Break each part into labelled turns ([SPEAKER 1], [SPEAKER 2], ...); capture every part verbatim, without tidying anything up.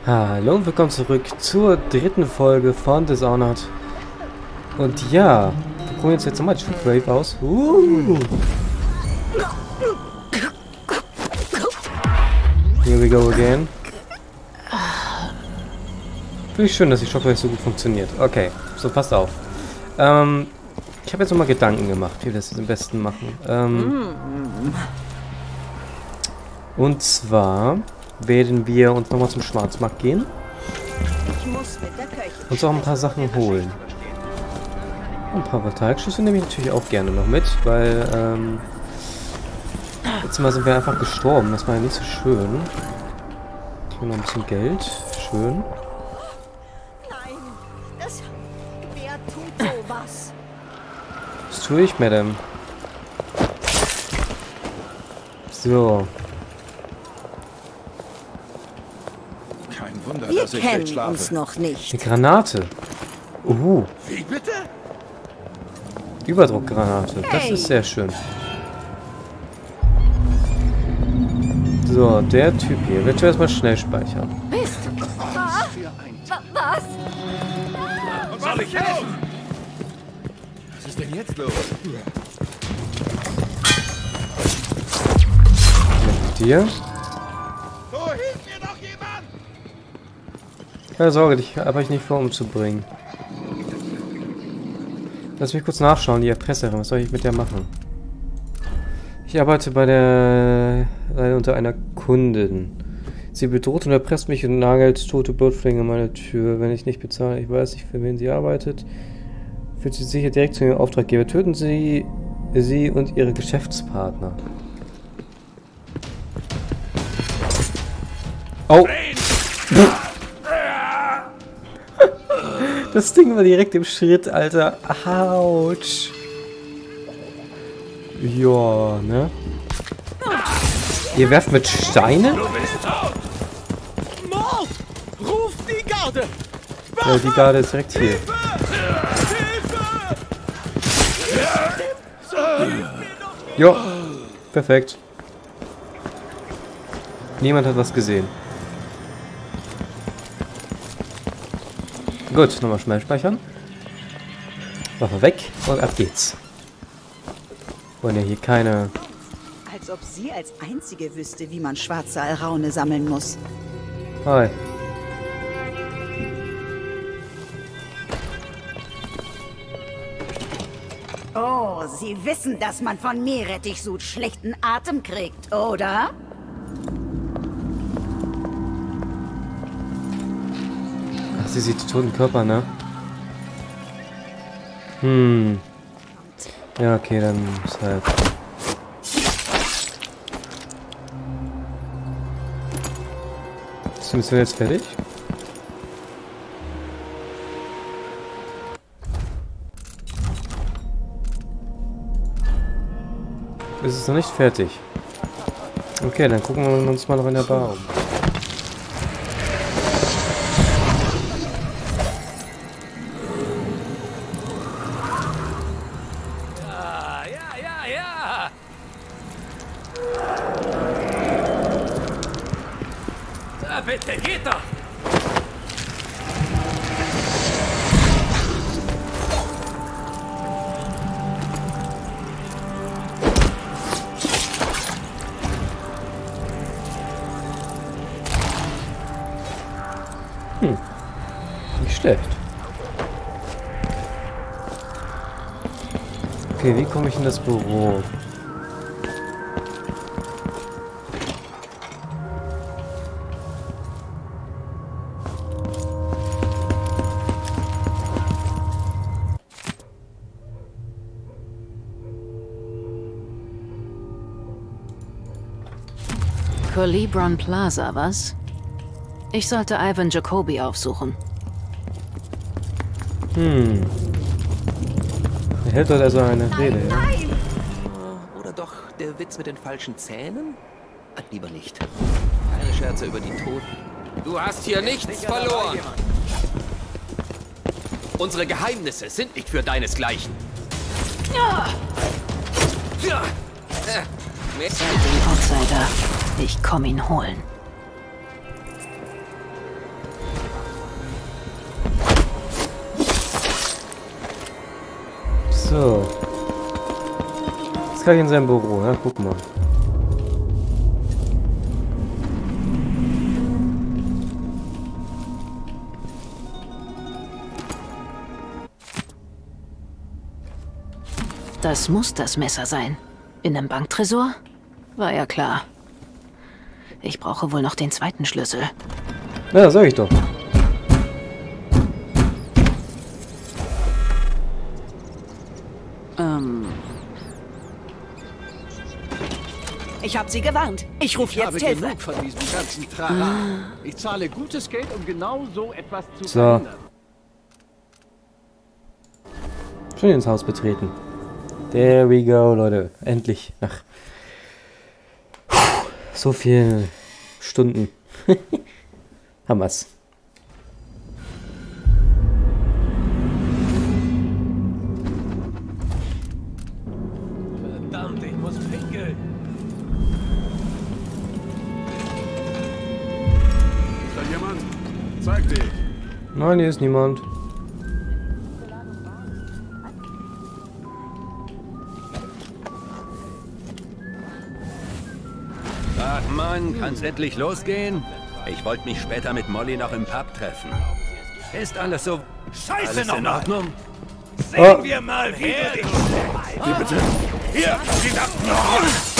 [SPEAKER 1] Hallo und willkommen zurück zur dritten Folge von Dishonored. Und ja, wir probieren jetzt jetzt nochmal die Shockwave aus. Uh. Here we go again. Finde ich schön, dass die Shockwave so gut funktioniert. Okay, so passt auf. Ähm, ich habe jetzt nochmal Gedanken gemacht, wie wir das jetzt am besten machen. Ähm, und zwar werden wir uns nochmal zum Schwarzmarkt gehen. Uns auch ein paar Sachen holen. Ein paar Voltaikschüsse nehme ich natürlich auch gerne noch mit, weil ähm, letztes Mal sind wir einfach gestorben. Das war ja nicht so schön. Ich will noch ein bisschen Geld. Schön.
[SPEAKER 2] Nein, das... Wer tut sowas?
[SPEAKER 1] Was tue ich, Madame? So.
[SPEAKER 3] Wunder,
[SPEAKER 2] Wir
[SPEAKER 3] dass ich
[SPEAKER 2] kennen
[SPEAKER 3] nicht schlafe.
[SPEAKER 2] uns noch nicht.
[SPEAKER 1] Eine Granate. Uh.
[SPEAKER 3] Wie bitte?
[SPEAKER 1] Überdruckgranate. Das
[SPEAKER 2] Hey.
[SPEAKER 1] ist sehr schön. So, der Typ hier. Wird zuerst mal schnell speichern.
[SPEAKER 2] Mist!
[SPEAKER 3] Was für ein...
[SPEAKER 2] Was?
[SPEAKER 3] Soll ich helfen? Was ist denn jetzt los?
[SPEAKER 1] Mit dir.
[SPEAKER 3] Oh, hilf mir doch jemand!
[SPEAKER 1] Keine Sorge, dich habe ich nicht vor, umzubringen. Lass mich kurz nachschauen, die Erpresserin. Was soll ich mit der machen? Ich arbeite bei der... leider unter einer Kundin. Sie bedroht und erpresst mich und nagelt tote Blutflinge an meine Tür. Wenn ich nicht bezahle, ich weiß nicht, für wen sie arbeitet, führt sie sicher direkt zu ihrem Auftraggeber. Töten Sie sie und ihre Geschäftspartner. Oh! Das Ding war direkt im Schritt, Alter. Autsch. Ja, ne? Ihr werft mit Steinen?
[SPEAKER 3] Mord! Ruf die Garde!
[SPEAKER 1] Ja, die Garde ist direkt hier. Jo, perfekt. Niemand hat was gesehen. Gut, nochmal schnell speichern. Waffe weg und ab geht's. Wollen ja hier keine...
[SPEAKER 2] Als ob sie als Einzige wüsste, wie man schwarze Alraune sammeln muss.
[SPEAKER 1] Hi.
[SPEAKER 2] Oh, Sie wissen, dass man von Meerrettichsud schlechten Atem kriegt, oder?
[SPEAKER 1] Ach, sie sieht die toten Körper, ne? Hm. Ja, okay, dann ist halt... Ist die Mission jetzt fertig? Ist es noch nicht fertig? Okay, dann gucken wir uns mal noch in der Bar um.
[SPEAKER 4] Ja, ja, ja, ja. Da bitte, geht doch.
[SPEAKER 1] Hm. Nicht schlecht. Okay, wie komme ich in das Büro?
[SPEAKER 5] Colibron Plaza, was? Ich sollte Ivan Jacobi aufsuchen.
[SPEAKER 1] Hm. Er hält dort also eine Rede. Ja?
[SPEAKER 2] Nein!
[SPEAKER 4] Oder doch der Witz mit den falschen Zähnen? Ach, lieber nicht. Keine Scherze über die Toten. Du hast hier nichts verloren. Unsere Geheimnisse sind nicht für deinesgleichen. Ja. Ja. Äh,
[SPEAKER 5] Seid den Outsider. Ich komm ihn holen.
[SPEAKER 1] So. Jetzt kann ich in seinem Büro, ja, guck mal.
[SPEAKER 5] Das muss das Messer sein. In einem Banktresor? War ja klar. Ich brauche wohl noch den zweiten Schlüssel.
[SPEAKER 1] Ja, sag ich doch.
[SPEAKER 5] Ähm.
[SPEAKER 2] Ich habe Sie gewarnt. Ich rufe
[SPEAKER 3] Ich habe
[SPEAKER 2] jetzt Hilfe.
[SPEAKER 3] genug von diesem ganzen Trara. Ich zahle gutes Geld, um genau so etwas zu
[SPEAKER 1] So.
[SPEAKER 3] verhindern.
[SPEAKER 1] Schön ins Haus betreten. There we go, Leute. Endlich. Nach so vielen Stunden. Haben wir's.
[SPEAKER 3] Verdammt, ich muss pinkeln. Ist da jemand? Zeig dich.
[SPEAKER 1] Nein, hier ist niemand.
[SPEAKER 6] Ach Mann, kann's endlich losgehen? Ich wollte mich später mit Molly noch im Pub treffen. Ist alles so...
[SPEAKER 3] Scheiße
[SPEAKER 6] alles in
[SPEAKER 3] nochmal.
[SPEAKER 6] Ordnung?
[SPEAKER 1] Oh.
[SPEAKER 3] Wir mal, wie du dich... Wie bitte? Hier, die Nacht noch.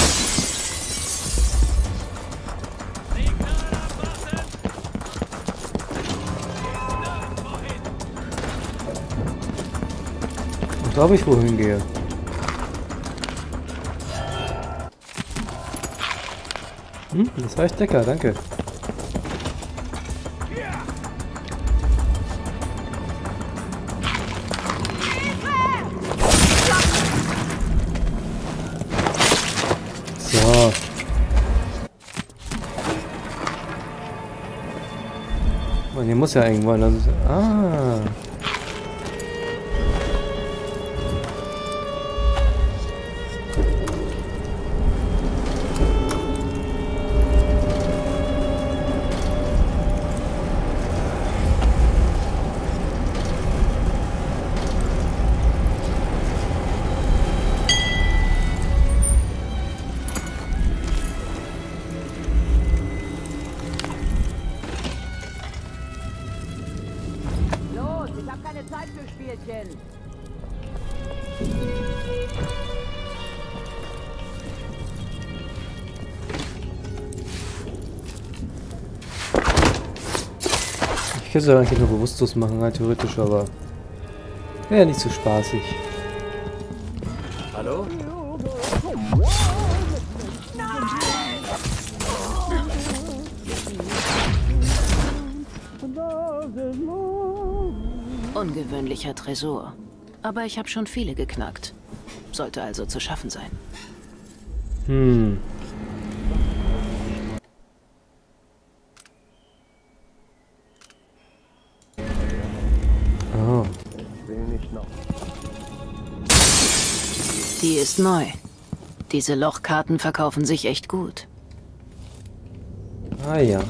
[SPEAKER 1] Ich glaube, ich wohin gehe. Hm, das war echt lecker, danke. So. Man, hier muss ja irgendwo einer... Ah.
[SPEAKER 2] Los, ich habe keine Zeit für Spielchen.
[SPEAKER 1] Ich könnte es eigentlich nur bewusstlos machen, halt theoretisch, aber wäre nicht so spaßig.
[SPEAKER 3] Hallo?
[SPEAKER 5] Ungewöhnlicher Tresor. Aber ich habe schon viele geknackt. Sollte also zu schaffen sein.
[SPEAKER 1] Hm. Oh.
[SPEAKER 5] Die ist neu. Diese Lochkarten verkaufen sich echt gut.
[SPEAKER 1] Ah ja.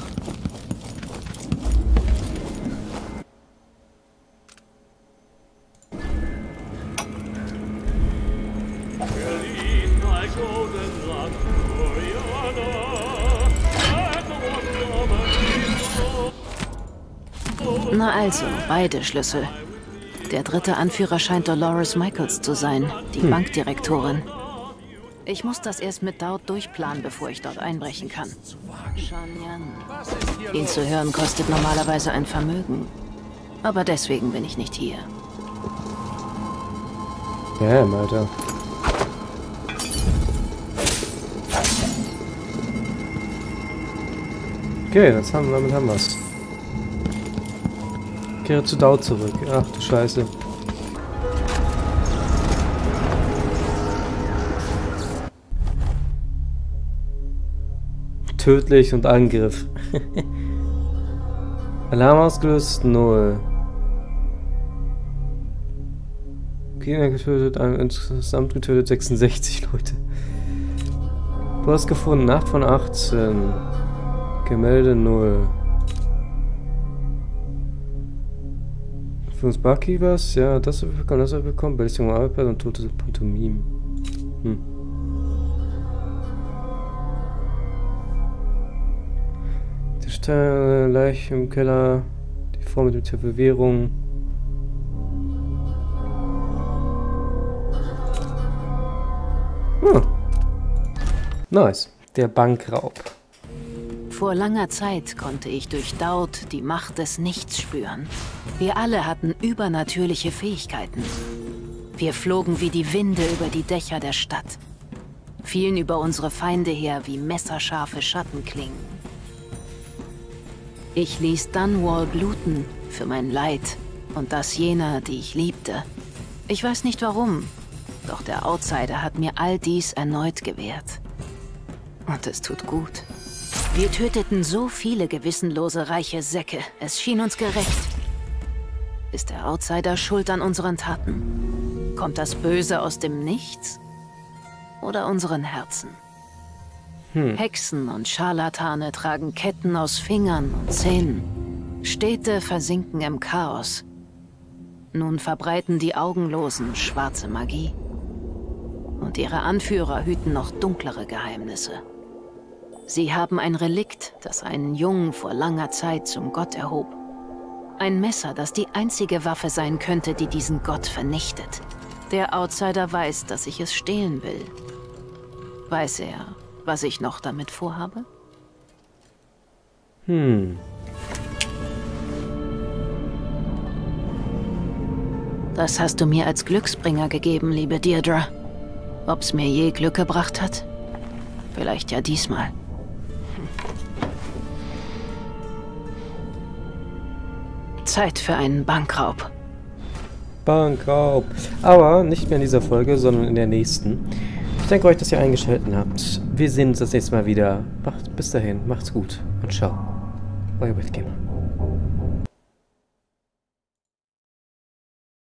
[SPEAKER 5] Na also, beide Schlüssel. Der dritte Anführer scheint Dolores Michaels zu sein, die
[SPEAKER 1] Hm.
[SPEAKER 5] Bankdirektorin. Ich muss das erst mit Daud durchplanen, bevor ich dort einbrechen kann. Shanyan. Ihn zu hören kostet normalerweise ein Vermögen. Aber deswegen bin ich nicht hier.
[SPEAKER 1] Bam, Alter. Okay, das haben, damit haben wir's. Kehre zu Daud zurück. Ach du Scheiße. Tödlich und Angriff. Alarm ausgelöst, null. Gegner getötet, insgesamt getötet sechsundsechzig Leute. Du hast gefunden, acht von achtzehn. Gemälde null. Für uns Barkeepers, ja, das haben wir bekommen, das haben wir bekommen. Belästigung iPad und tote Pantomime. Hm. Die Steine, Leiche im Keller, die Frau mit der Tätowierung. Hm. Nice. Der Bankraub.
[SPEAKER 5] Vor langer Zeit konnte ich durch Daud die Macht des Nichts spüren. Wir alle hatten übernatürliche Fähigkeiten. Wir flogen wie die Winde über die Dächer der Stadt, fielen über unsere Feinde her wie messerscharfe Schattenklingen. Ich ließ Dunwall bluten für mein Leid und das jener, die ich liebte. Ich weiß nicht warum, doch der Outsider hat mir all dies erneut gewährt. Und es tut gut. Wir töteten so viele gewissenlose reiche Säcke. Es schien uns gerecht. Ist der Outsider schuld an unseren Taten? Kommt das Böse aus dem Nichts? Oder unseren Herzen? Hm. Hexen und Scharlatane tragen Ketten aus Fingern und Zähnen. Städte versinken im Chaos. Nun verbreiten die Augenlosen schwarze Magie. Und ihre Anführer hüten noch dunklere Geheimnisse. Sie haben ein Relikt, das einen Jungen vor langer Zeit zum Gott erhob. Ein Messer, das die einzige Waffe sein könnte, die diesen Gott vernichtet. Der Outsider weiß, dass ich es stehlen will. Weiß er, was ich noch damit vorhabe?
[SPEAKER 1] Hm.
[SPEAKER 5] Das hast du mir als Glücksbringer gegeben, liebe Deirdre. Ob's mir je Glück gebracht hat? Vielleicht ja diesmal. Zeit für einen Bankraub.
[SPEAKER 1] Bankraub. Aber nicht mehr in dieser Folge, sondern in der nächsten. Ich danke euch, dass ihr eingeschaltet habt. Wir sehen uns das nächste Mal wieder. Macht, bis dahin, macht's gut und ciao. Euer Wildgamer.